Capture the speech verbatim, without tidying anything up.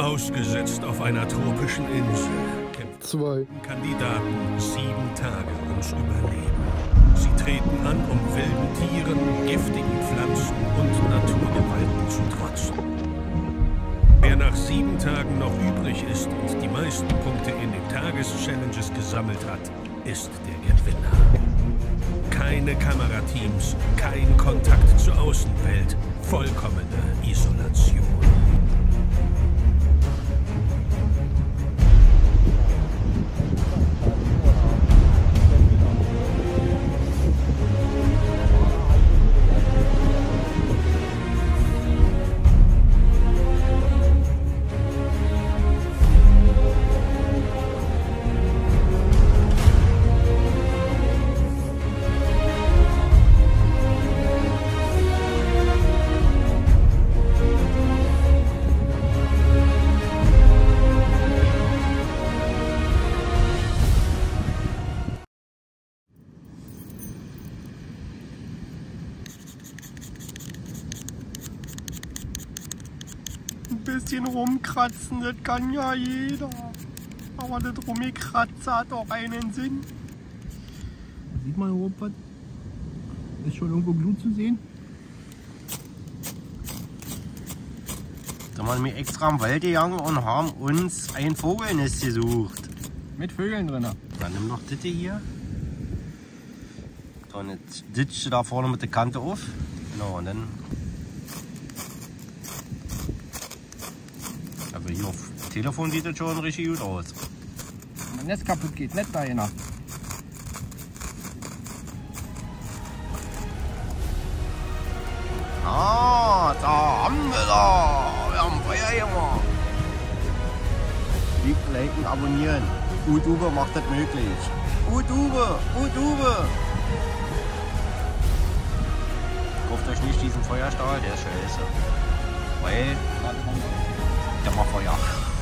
Ausgesetzt auf einer tropischen Insel kämpfen Zwei. Kandidaten sieben Tage ums Überleben. Sie treten an, um wilden Tieren, giftigen Pflanzen und Naturgewalten zu trotzen. Wer nach sieben Tagen noch übrig ist und die meisten Punkte in den Tageschallenges gesammelt hat, ist der Gewinner. Keine Kamerateams, kein Kontakt zur Außenwelt, vollkommene Isolation. Ein bisschen rumkratzen, das kann ja jeder. Aber das Rumgekratzen hat auch einen Sinn. Sieht man überhaupt was? Ist schon irgendwo Blut zu sehen? Da haben wir extra am Wald gegangen und haben uns ein Vogelnest gesucht. Mit Vögeln drin. Dann nimm noch das hier. Dann jetzt ditche da vorne mit der Kante auf. Genau, und dann. Aber hier auf dem Telefon sieht das schon richtig gut aus. Wenn mein Netz kaputt geht, nicht da einer. Ah, da haben wir da. Wir haben Feuer gemacht. Liken, liken, abonnieren. YouTube macht das möglich. YouTube, YouTube. Kauft euch nicht diesen Feuerstahl, der ist scheiße. Weil der macht Feuer.